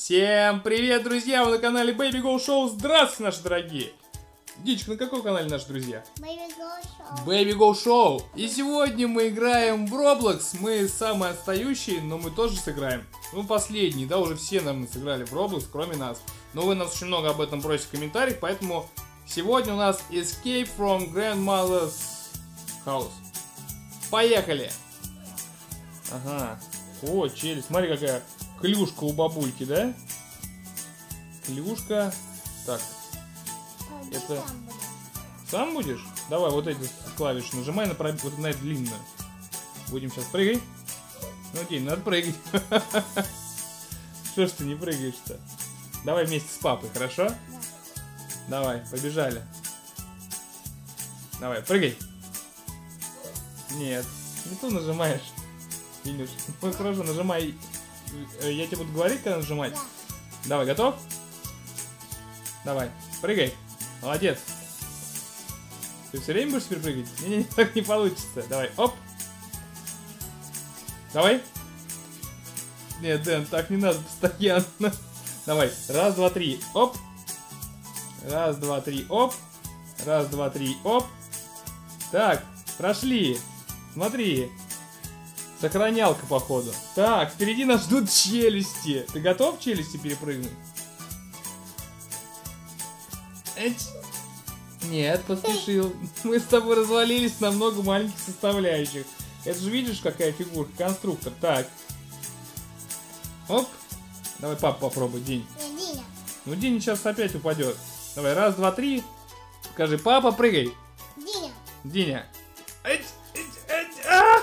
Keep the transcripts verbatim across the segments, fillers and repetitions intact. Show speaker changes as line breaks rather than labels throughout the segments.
Всем привет, друзья! Вы на канале Baby Go Show. Здравствуйте, наши дорогие! Дичка, на каком канале наши друзья?
Baby Go Show.
Baby Go Show. И сегодня мы играем в Roblox. Мы самые отстающие, но мы тоже сыграем. Ну, последние, да, уже все, наверное, сыграли в Roblox, кроме нас. Но вы нас очень много об этом просите в комментариях, поэтому сегодня у нас Escape from Grandmother's House. Поехали! Ага. О, челюсть, смотри, какая клюшка у бабульки, да? Клюшка. Так.
А,
Это...
сам буду.
Сам будешь? Давай вот эти клавиши нажимай на, проб... вот на эту длинную. Будем сейчас прыгай. Ну, День, надо прыгать. Что ж ты не прыгаешь-то? Давай вместе с папой, хорошо?
Да.
Давай, побежали. Давай, прыгай. Нет, не то нажимаешь. Видишь? Ну хорошо, нажимай. Я тебе буду говорить, когда нажимать.
Да.
Давай, готов? Давай, прыгай. Молодец. Ты все время будешь теперь прыгать? Не-не, так не получится. Давай, оп. Давай. Нет, Дэн, так не надо постоянно. Давай, раз, два, три, оп. Раз, два, три, оп. Раз, два, три, оп. Так, прошли. Смотри. Сохранялка, походу. Так, впереди нас ждут челюсти. Ты готов челюсти перепрыгнуть? Эть. Нет, поспешил. Мы с тобой развалились на много маленьких составляющих. Это же видишь, какая фигурка, конструктор. Так. Оп. Давай папа попробуй, День.
Не, Диня.
Ну, День сейчас опять упадет. Давай, раз, два, три. Скажи, папа, прыгай.
Диня.
Диня. Эть, эть, эть, а!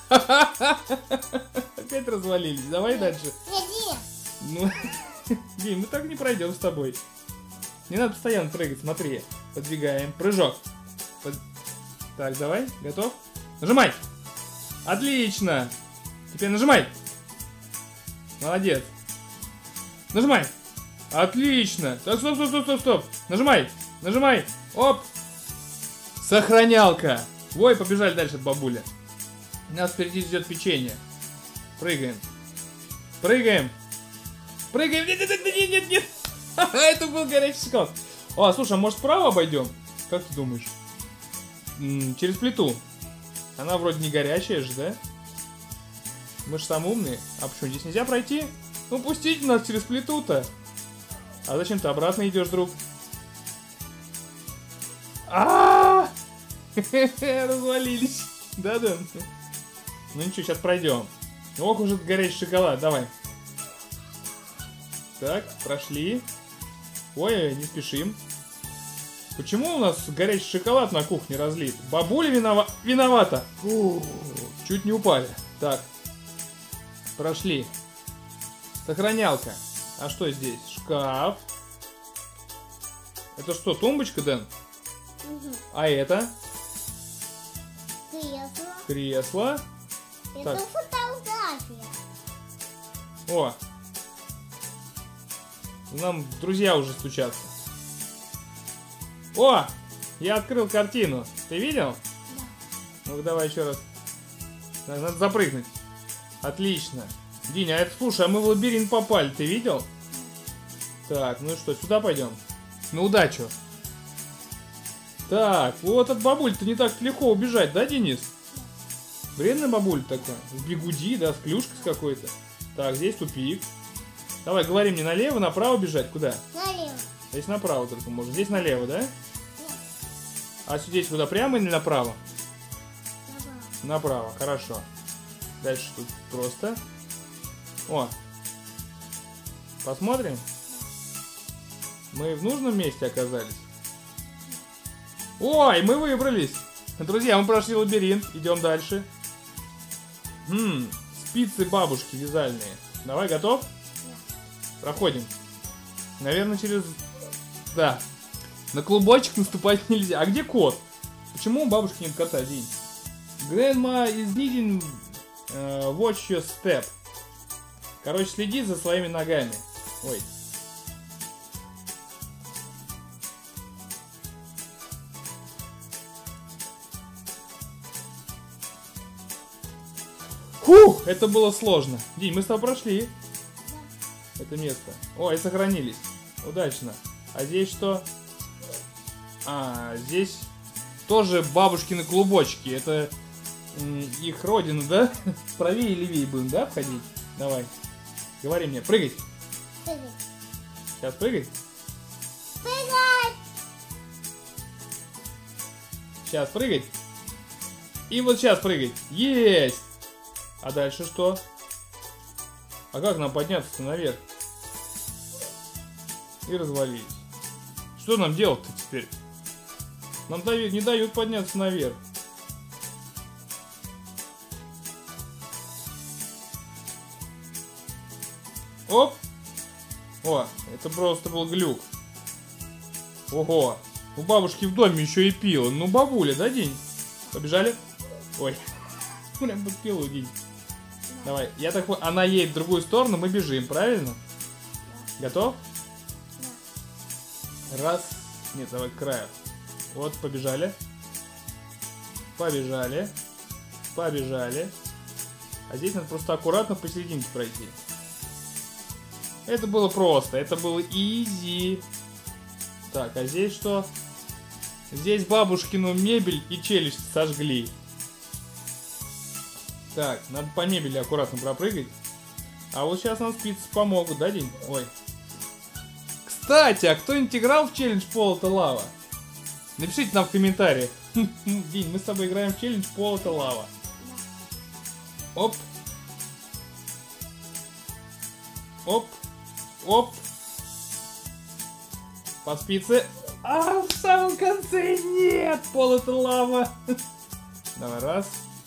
Опять развалились. Давай дальше.
Не, Диня.
Ну, Дим, мы так не пройдем с тобой. Не надо постоянно прыгать, смотри. Подвигаем. Прыжок. Под... Так, давай. Готов? Нажимай. Отлично. Теперь нажимай. Молодец. Нажимай. Отлично. Так, стоп, стоп, стоп, стоп, стоп. Нажимай. Нажимай. Оп. Сохранялка. Ой, побежали дальше от бабули. Нас впереди ждет печенье. Прыгаем. Прыгаем. Прыгаем. Нет, нет, нет, нет, нет, нет. Это был горячий шоколад. О, слушай, а может справа обойдем? Как ты думаешь? М-м, через плиту. Она вроде не горячая же, да? Мы же самые умные. А почему здесь нельзя пройти? Ну пустите нас через плиту-то. А зачем ты обратно идешь, друг? А! Развалились. Да-да. Ну ничего, сейчас пройдем. Ох, уже горячий шоколад, давай. Так, прошли. Ой, не спешим. Почему у нас горячий шоколад на кухне разлит? Бабуля винова... виновата. Фу, чуть не упали. Так, прошли. Сохранялка. А что здесь? Шкаф. Это что, тумбочка, Дэн?
Угу.
А это?
Кресло.
Кресло.
Это
Так.
фотография.
О. Нам друзья уже стучатся. О! Я открыл картину. Ты видел?
Да.
Ну-ка давай еще раз. Так, надо запрыгнуть. Отлично. Диня, а это, слушай, а мы в лабиринт попали, ты видел? Так, ну и что, сюда пойдем? На удачу. Так, вот от бабуль-то не так легко убежать, да, Денис? Вредная бабуль такая. В бигуди, да, с клюшкой с какой-то. Так, здесь тупик. Давай, говори мне, налево, направо бежать? Куда?
Налево.
Здесь направо только можно. Здесь налево, да?
Нет.
А здесь куда, прямо или направо?
Направо.
Направо, хорошо. Дальше тут просто. О. Посмотрим. Мы в нужном месте оказались. Ой, мы выбрались. Друзья, мы прошли лабиринт. Идем дальше. Хм, спицы бабушки вязальные. Давай, готов? Проходим. Наверное, через... Да. На клубочек наступать нельзя. А где кот? Почему у бабушки нет кота, День? Grandma is needing uh, watch your step. Короче, следи за своими ногами. Ой. Фух, это было сложно. День, мы с тобой прошли. это место. О, и сохранились. Удачно. А здесь что? А, здесь тоже бабушкины клубочки. Это м, их родина, да? Правее и левее будем, да, входить? Давай. Говори мне. Прыгай.
Прыгай.
Сейчас прыгай.
Прыгай.
Сейчас прыгай. И вот сейчас прыгай. Есть! А дальше что? А как нам подняться наверх? И развалились. Что нам делать-то теперь? Нам дают, не дают подняться наверх. Оп! О, это просто был глюк. Ого! У бабушки в доме еще и пила. Ну, бабуля, да, день? Побежали? Ой. Прям под пилу, день. Давай. Я так понял, она едет в другую сторону, мы бежим, правильно? Готов? Раз. Нет, давай к краю. Вот, побежали. Побежали. Побежали. А здесь надо просто аккуратно посерединке пройти. Это было просто. Это было изи. Так, а здесь что? Здесь бабушкину мебель и челюсть сожгли. Так, надо по мебели аккуратно пропрыгать. А вот сейчас нам спицы помогут, да, День? Ой. Кстати, а кто-нибудь играл в челлендж Пол это лава? Напишите нам в комментариях. День, мы с тобой играем в челлендж Пол это лава. Оп. Оп. Оп. Под спицы. А, в самом конце нет! Пол это лава. Давай, раз.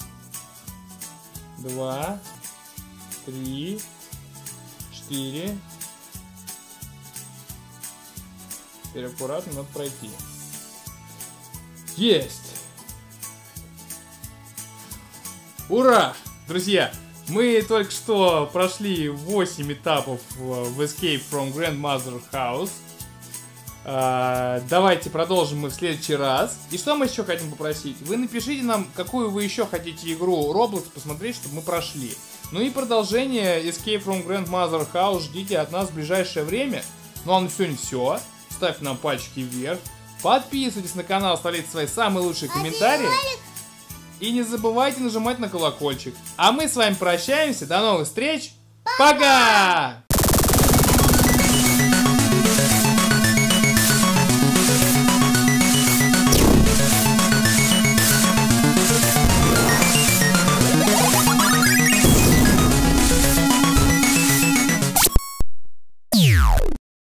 Два. Три. Четыре. Теперь аккуратно надо пройти. Есть! Ура! Друзья, мы только что прошли восемь этапов в Escape from Grandmother House. Uh, давайте продолжим мы в следующий раз. И что мы еще хотим попросить? Вы напишите нам, какую вы еще хотите игру Roblox посмотреть, чтобы мы прошли. Ну и продолжение Escape from Grandmother House ждите от нас в ближайшее время. Ну а на сегодня все. Ставьте нам пальчики вверх. Подписывайтесь на канал, оставляйте свои самые лучшие комментарии. И не забывайте нажимать на колокольчик. А мы с вами прощаемся. До новых встреч. Пока!